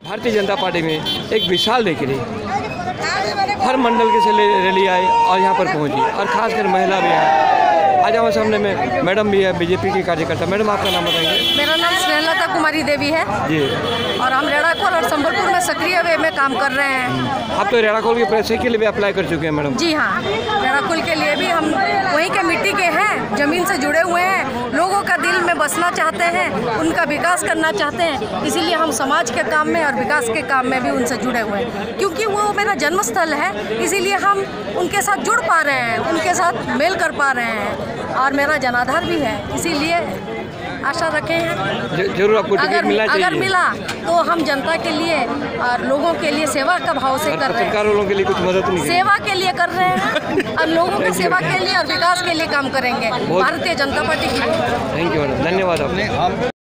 Bharatiya Janata party में एक विशाल rally हर मंडल के से रैली आई और यहाँ पर पहुँची और खासकर महिला भी है। आज हमारे सामने में मैडम भी है, बीजेपी की कार्यकर्ता। मैडम, आपका नाम बताएंगे? मेरा नाम स्नेहलता कुमारी देवी है जी। और हम रेड़ाखोल और संबलपुर में सक्रिय वे में काम कर रहे हैं। आप तो रेड़ाखोल के पैसे के लिए भी अप्लाई कर चुके हैं मैडम? जी हाँ, रेड़ाखोल के लिए भी हम वहीं के मिट्टी के हैं, जमीन से जुड़े हुए हैं, लोगों का दिल में बसना चाहते हैं, उनका विकास करना चाहते हैं। इसीलिए हम समाज के काम में और विकास के काम में भी उनसे जुड़े हुए हैं, क्योंकि वो मेरा जन्म स्थल है। इसीलिए हम उनके साथ जुड़ पा रहे हैं, उनके साथ मेल कर पा रहे हैं और मेरा जनाधार भी है। इसीलिए आशा रखे हैं जरूर आपको टिकट मिलना चाहिए। अगर मिला तो हम जनता के लिए और लोगों के लिए सेवा का भाव से कर रहे हैं। सरकार वालों के लिए कुछ मदद नहीं, सेवा के लिए कर रहे हैं और लोगों की सेवा के लिए और विकास के लिए काम करेंगे भारतीय जनता पार्टी की। थैंक यू मैडम, धन्यवाद आपने।